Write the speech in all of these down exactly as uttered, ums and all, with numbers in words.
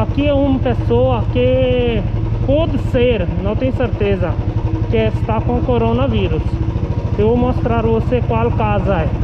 aqui é uma pessoa que pode ser, não tenho certeza, que está com coronavírus. Eu vou mostrar a você qual casa é.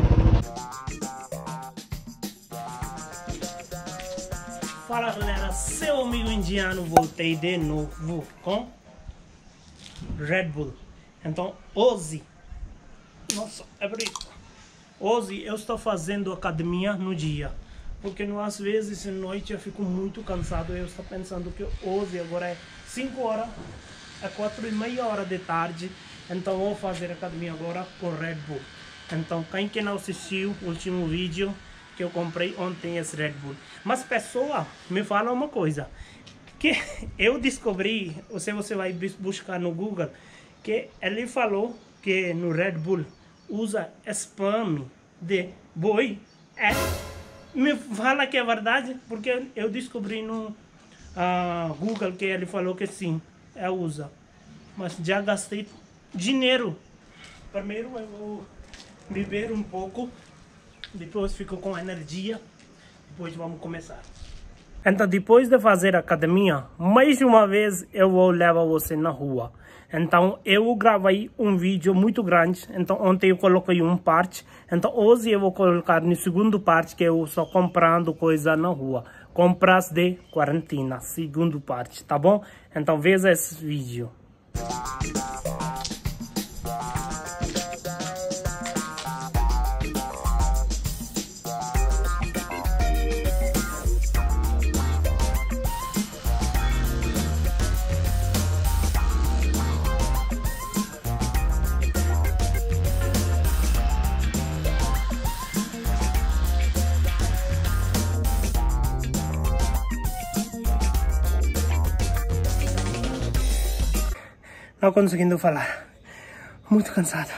Fala galera, seu amigo indiano, voltei de novo com Red Bull. Então hoje, nossa, é bonito. Hoje eu estou fazendo academia no dia, porque às vezes à noite eu fico muito cansado. Eu estou pensando que hoje agora é cinco horas, é quatro e meia hora de tarde, então vou fazer academia agora com Red Bull. Então quem que não assistiu o último vídeo que eu comprei ontem esse Red Bull. Mas pessoa, me fala uma coisa, que eu descobri, ou se você vai buscar no Google, que ele falou que no Red Bull usa spam de boi. É, me fala que é verdade, porque eu descobri no uh, Google que ele falou que sim, é usa. Mas já gastei dinheiro. Primeiro eu vou beber um pouco, depois fico com energia, depois vamos começar. Então depois de fazer academia, mais uma vez eu vou levar você na rua. Então eu gravei um vídeo muito grande, então ontem eu coloquei um parte, então hoje eu vou colocar no segundo parte, que eu estou comprando coisa na rua. Compras de quarentena, segundo parte, tá bom? Então veja esse vídeo. Não conseguindo falar, muito cansado.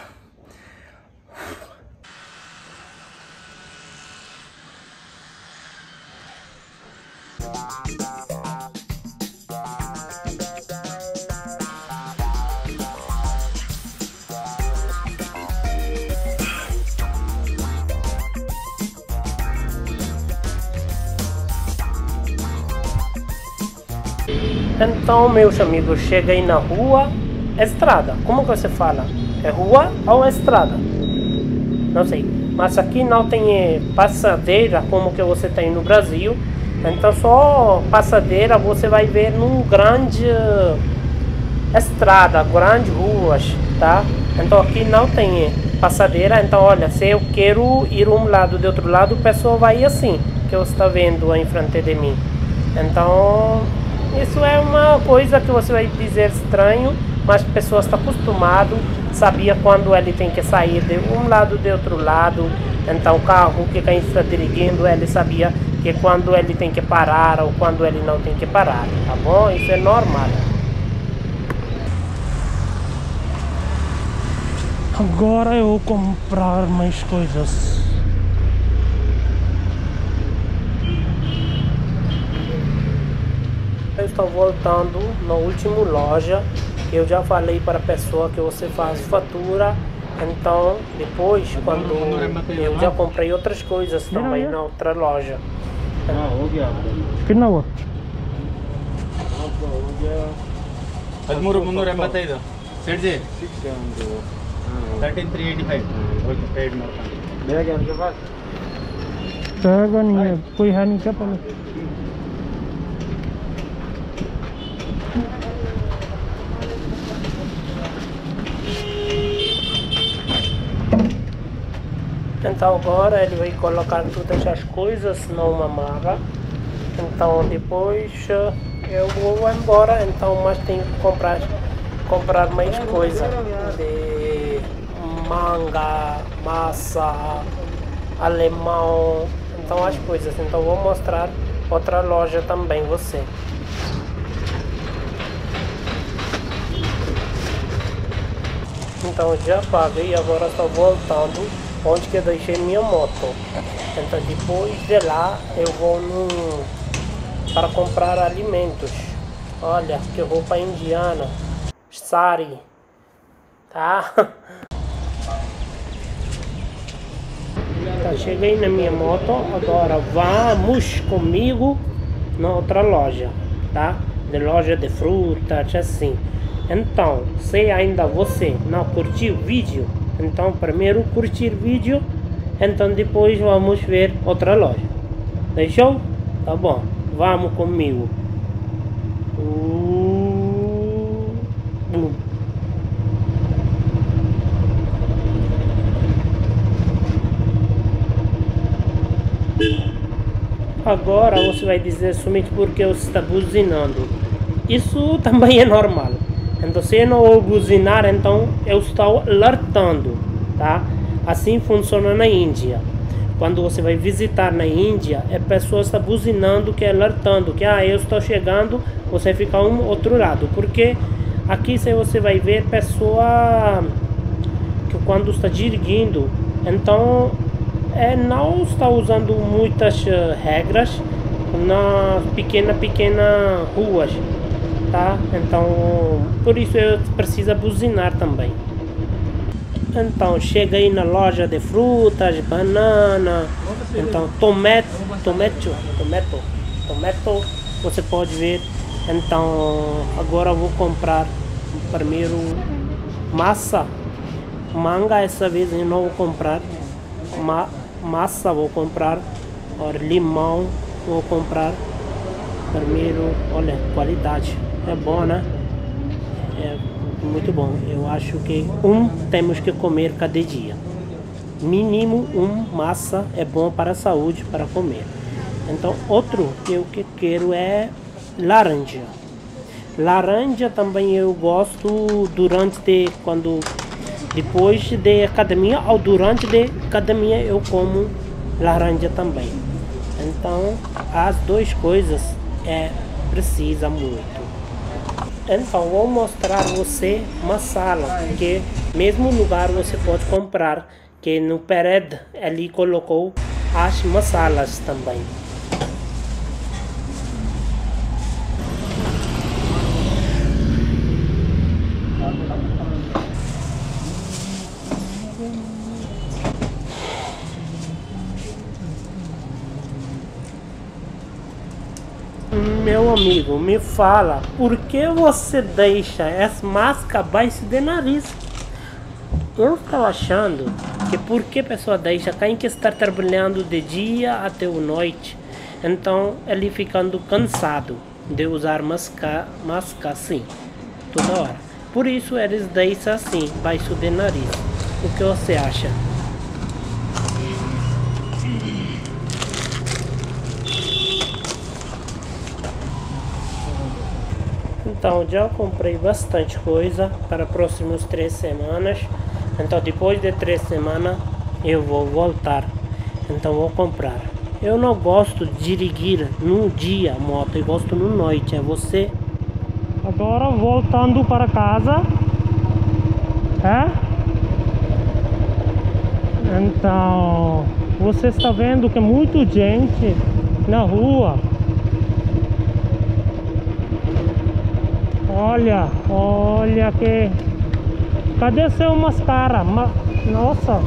Então, meus amigos, cheguei na rua. Estrada, como que você fala? É rua ou estrada? Não sei, mas aqui não tem passadeira como que você tem no Brasil. Então só passadeira você vai ver num grande estrada, grandes ruas, tá? Então aqui não tem passadeira. Então olha, se eu quero ir um lado de outro lado, a pessoa vai assim, que você está vendo em frente de mim. Então isso é uma coisa que você vai dizer estranho, mas a pessoa está acostumado, sabia quando ele tem que sair de um lado de outro lado. Então o carro que quem está dirigindo, ele sabia que quando ele tem que parar ou quando ele não tem que parar, tá bom? Isso é normal. Agora eu vou comprar mais coisas. Eu estou voltando na última loja. Eu já falei para a pessoa que você faz fatura. Então depois, quando eu já comprei outras coisas também na outra loja. Kenapa? ಹದಿಮೂರು ಮುನ್ನೂರ ಎಂಬತ್ತೈದು ಸೇಡ್ಜಿ thirteen three eighty five okay paid ಮಾಡ್ಕೊಂಡು ಬೇಗ आपके पास रहेगा नहीं है, कोई है नहीं क्या पहले? Então agora ele vai colocar todas as coisas numa mala. Então depois eu vou embora. Então mas tenho que comprar comprar mais coisa de manga, massa, alemão. Então as coisas. Então vou mostrar outra loja também você. Então já paguei, agora estou voltando onde que eu deixei minha moto. Então depois de lá eu vou no, para comprar alimentos. Olha que roupa indiana, sari, tá? Então cheguei na minha moto, agora vamos comigo na outra loja, tá? De loja de frutas, assim. Então, se ainda você não curtiu o vídeo, então primeiro curtir vídeo, então depois vamos ver outra loja. Deixou? Tá bom, vamos comigo. Uh, uh. Agora você vai dizer somente porque você está buzinando. Isso também é normal. Então, se eu não buzinar, então eu estou alertando, tá? Assim funciona na Índia. Quando você vai visitar na Índia, a pessoa está buzinando, que é alertando, que ah, eu estou chegando, você fica um outro lado. Porque aqui se você vai ver pessoa que quando está dirigindo, então é, não está usando muitas uh, regras na pequena pequena ruas, tá? Então por isso eu preciso buzinar também. Então cheguei na loja de frutas, banana, então tomate, tomato, tomato, tomato, você pode ver. Então agora eu vou comprar primeiro massa, manga essa vez eu não vou comprar, Ma massa vou comprar, or, limão vou comprar primeiro. Olha, qualidade é bom, né? É muito bom. Eu acho que um temos que comer cada dia, mínimo um massa é bom para a saúde, para comer. Então outro que eu que quero é laranja. Laranja também eu gosto durante de, quando depois de academia ou durante de academia eu como laranja também. Então as duas coisas é precisa muito. Então vou mostrar você masala, que mesmo lugar você pode comprar, que no parede ali colocou as masalas também. Meu amigo, me fala, por que você deixa essa máscara abaixo do nariz? Eu estava achando que porque a pessoa deixa quem que está trabalhando de dia até a noite, então ele ficando cansado de usar máscara, máscara assim, toda hora. Por isso eles deixam assim, abaixo do nariz. O que você acha? Então já comprei bastante coisa para próximas três semanas. Então depois de três semanas eu vou voltar. Então vou comprar. Eu não gosto de dirigir no dia moto, eu gosto no noite. É você. Agora voltando para casa. É? Então você está vendo que é muita gente na rua. Olha, olha que... Cadê seu mascara? Ma... Nossa!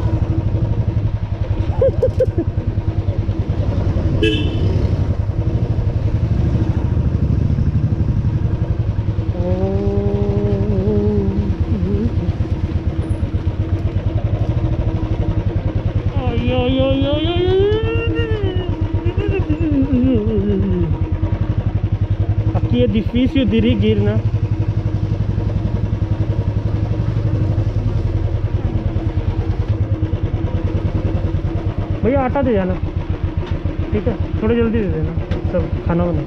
Ai, ai, ai, ai, ai. Aqui é difícil dirigir, né? भैया आटा दे जाना, ठीक है? थोड़ी जल्दी दे देना, सब खाना बना।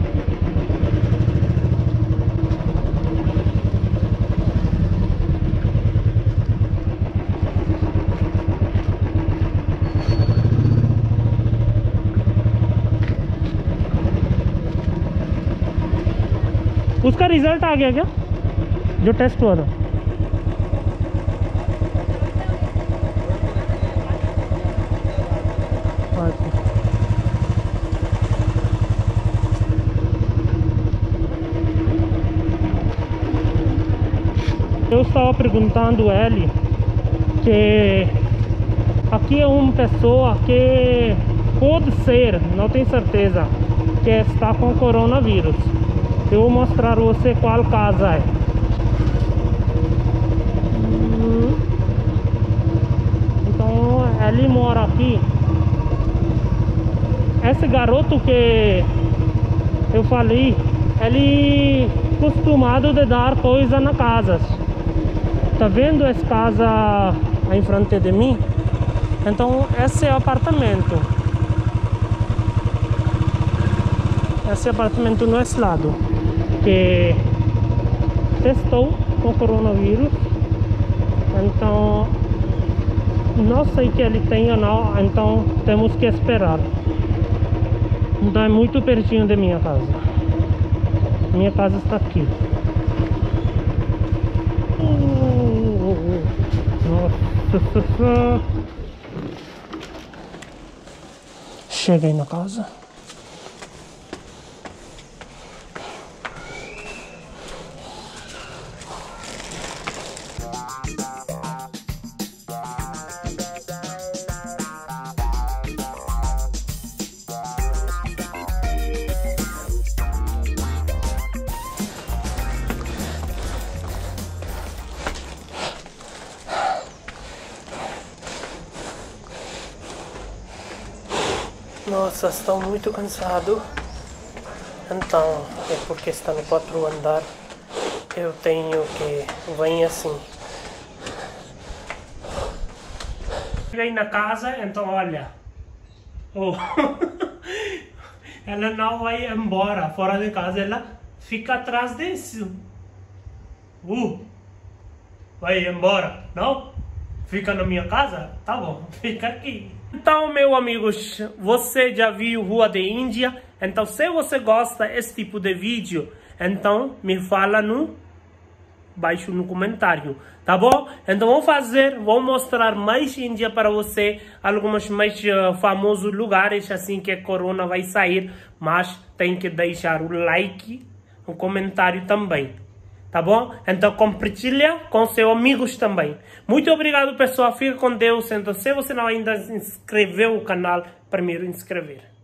उसका रिजल्ट आ गया क्या, जो टेस्ट हुआ था? Eu estava perguntando a ele que aqui é uma pessoa que pode ser, não tenho certeza, que está com coronavírus. Eu vou mostrar você qual casa é. Então ele mora aqui. Esse garoto que eu falei, ele acostumado de dar coisa na casa. Tá vendo essa casa em frente de mim? Então esse é o apartamento. Esse apartamento nesse lado, que testou com coronavírus. Então não sei que ele tem ou não, então temos que esperar. Então é muito pertinho de minha casa. Minha casa está aqui. Nossa. Cheguei na casa. Nossa, estou muito cansado. Então, é porque está no quarto andar. Eu tenho que vir assim. Cheguei na casa, então olha. Oh. Ela não vai embora fora de casa, ela fica atrás disso. Uh, vai embora, não? Fica na minha casa? Tá bom, fica aqui. Então, meus amigos, você já viu Rua de Índia? Então, se você gosta desse tipo de vídeo, então me fala no baixo no comentário, tá bom? Então, vou fazer, vou mostrar mais Índia para você, alguns mais uh, famosos lugares, assim que a corona vai sair, mas tem que deixar o like, o comentário também. Tá bom? Então compartilha com seus amigos também. Muito obrigado, pessoal. Fica com Deus. Então, se você não ainda se inscreveu no canal, primeiro inscrever.